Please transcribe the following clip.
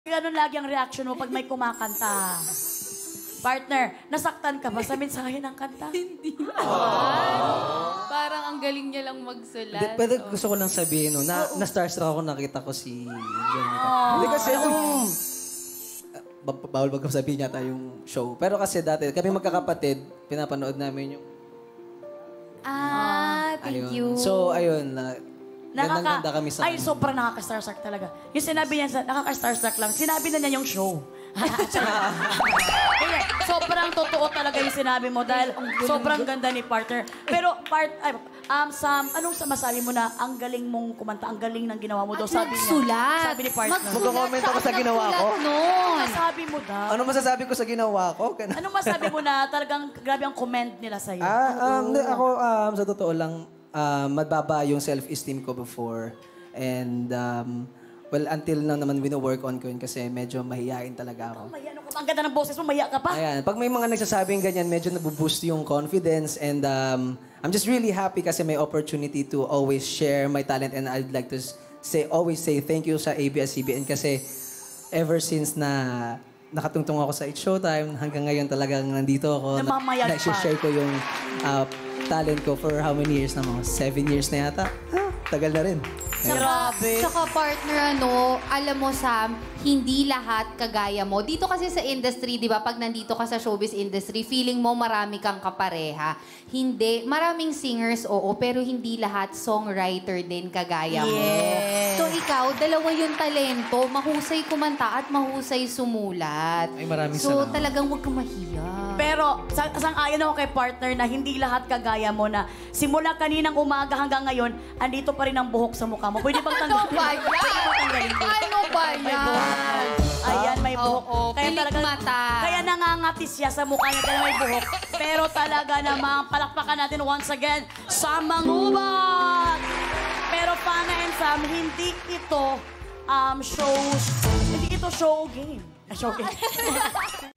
Ganun lagi ang reaction mo pag may kumakanta. Partner, nasaktan ka ba sa mensahe ng kanta? Hindi. Parang ang galing niya lang magsulat. Pwede gusto ko lang sabihin, no, na-starstruck ako nakita ko si Jenica. Hindi kasi bawal wag sabihin yata yung show. Pero kasi dati, kami magkakapatid, pinapanood namin yung... Thank you. So, ayun, gandang-ganda kami sa... Ay, sobrang nakaka-starstruck talaga. Yung sinabi niya, nakaka-starstruck lang, sinabi na niya yung show. Sobrang totoo talaga yung sinabi mo dahil sobrang ganda ni partner. Pero, Sam, anong masabi mo na ang galing mong kumanta, ang galing ng ginawa mo daw? Sabi niya. Sulat. Sabi ni partner. Magko-comment ako sa ginawa ko. Masabi mo daw. Ano masasabi ko sa ginawa ko? Anong masabi mo na talagang grabe ang comment nila sa'yo? Ako, sa totoo lang, mababa yung self-esteem ko before. And, well, until now naman wino-work on ko yun kasi medyo mahihain talaga ako. Ang ganda ng boses mo, mahiya ka pa. Ayan, pag may mga nagsasabing ganyan, medyo nabuboost yung confidence. And I'm just really happy kasi may opportunity to always share my talent. And I'd like to always say thank you sa ABS-CBN kasi ever since na nakatungtong ako sa It's Showtime, hanggang ngayon talagang nandito ako. Namamayag pa. Nag-share ko yung talent ko for how many years na mga? 7 years na yata. Tagal na rin. Grabe. Saka partner, alam mo Sam, hindi lahat kagaya mo. Dito kasi sa industry, di ba, pag nandito ka sa showbiz industry, feeling mo marami kang kapareha. Hindi. Maraming singers, oo, pero hindi lahat songwriter din kagaya mo. So ikaw, dalawa yung talento, mahusay kumanta at mahusay sumulat. Ay, maraming So salamat. talagang huwag kang mahiya. Pero, sang-ayon ako kay partner na hindi lahat kagaya mo na simula kaninang umaga hanggang ngayon, andito pa rin ang buhok sa mukha mo. Pwede bang tanggalin? Ano ba yan? Pwede bang tanggalin? Ano ba May yan? buhok. Ayan, may buhok. Oo, pilikmata. Kaya nangangati siya sa mukha niya dahil may buhok. Pero talaga namang palakpakan natin once again sa Mangubat! Pero Pana and Sam, hindi ito show game. Show game.